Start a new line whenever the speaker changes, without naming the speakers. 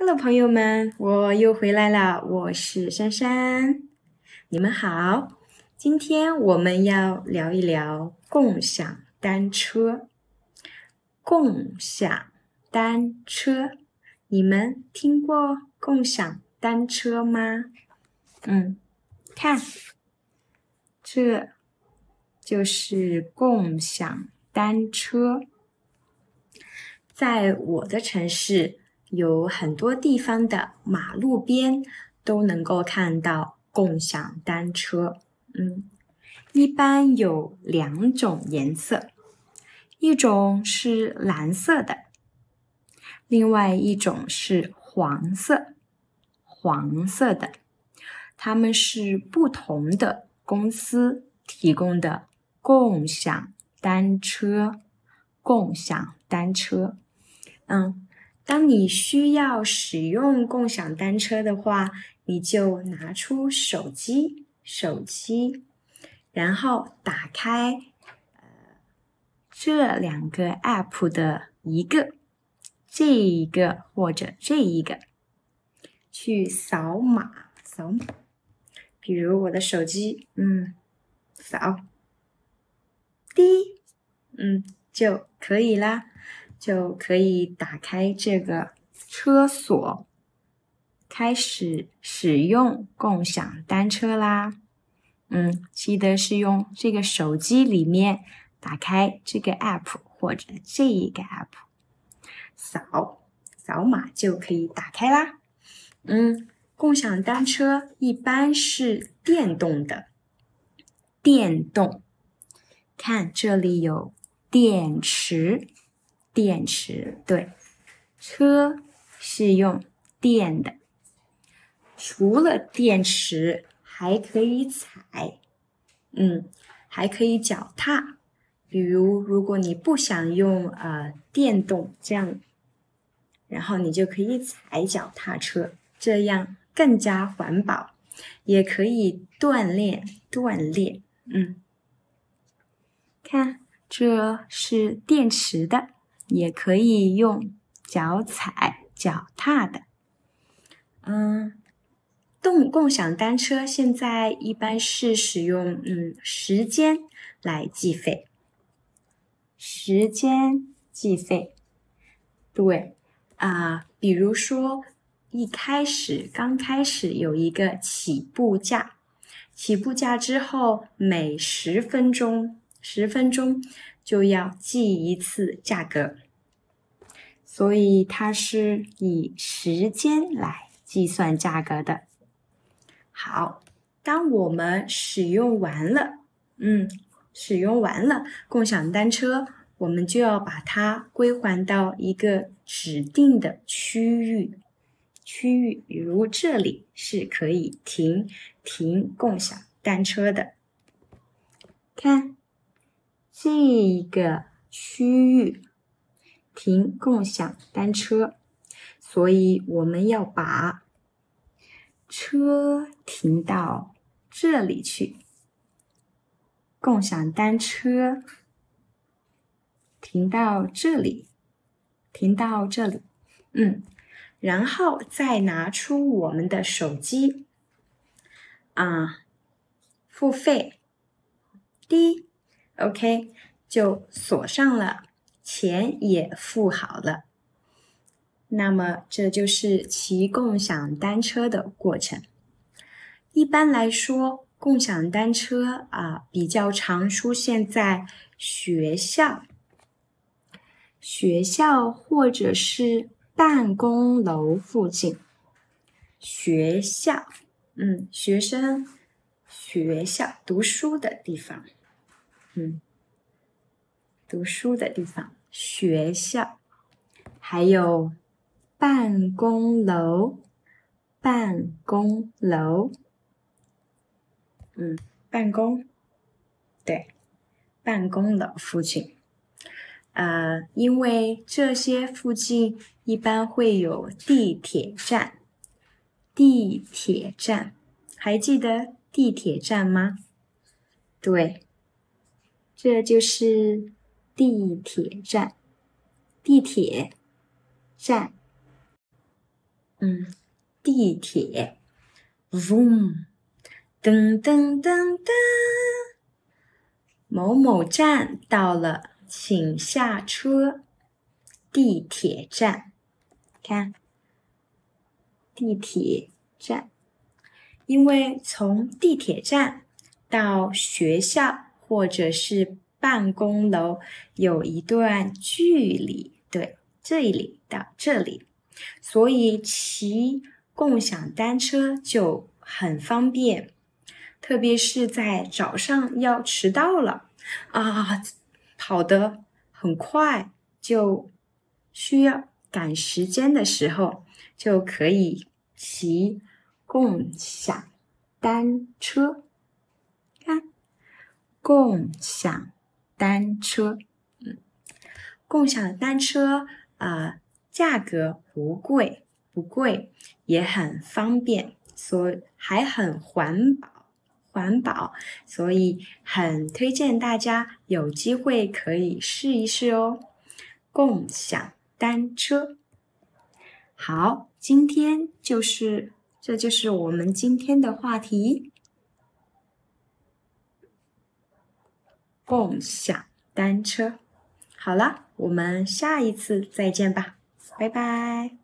Hello， 朋友们，我又回来了，我是珊珊。你们好，今天我们要聊一聊共享单车。共享单车，你们听过共享单车吗？看，这就是共享单车。在我的城市，有很多地方的马路边都能够看到共享单车。一般有2种颜色，一种是蓝色的，另外一种是黄色的。它们是不同的公司提供的共享单车。当你需要使用共享单车的话，你就拿出手机，然后打开这2个 app 的一个，这一个或者这一个，去扫码。比如我的手机，扫，滴，就可以啦，就可以打开这个车锁，开始使用共享单车啦。记得是用这个手机里面打开这个 app 或者这一个 app， 扫码就可以打开啦。共享单车一般是电动的，看这里有电池，对，车是用电的。除了电池，还可以踩，还可以脚踏。比如果你不想用电动这样，然后你就可以踩脚踏车，这样更加环保，也可以锻炼。看，这是电池的，也可以用脚踩脚踏的。共享单车现在一般是使用时间来计费。对比如说刚开始有一个起步价之后，每10分钟就要记一次价格，所以它是以时间来计算价格的。好，当我们使用完了共享单车，我们就要把它归还到一个指定的区域，比如这里是可以停共享单车的。看，这个区域停共享单车，所以我们要把车停到这里去，共享单车停到这里，然后再拿出我们的手机付费，滴 OK 就锁上了，钱也付好了。那么这就是骑共享单车的过程。一般来说，共享单车比较常出现在学校或者是办公楼附近。学校，学生学校读书的地方，学校，还有办公楼，办公楼附近。因为这些附近一般会有地铁站，还记得地铁站吗？对，这就是地铁站。 地铁 ，vroom，噔噔噔噔，某某站到了，请下车。地铁站，看，地铁站，因为从地铁站到学校或者是办公楼有一段距离，对，这里到这里，所以骑共享单车就很方便，特别是在早上要迟到了啊，跑得很快，就需要赶时间的时候，就可以骑共享单车。看，共享单车，共享单车价格不贵，也很方便，还很环保，所以很推荐大家有机会可以试一试哦。共享单车，好，这就是我们今天的话题，共享单车。好了，我们下一次再见吧，拜拜。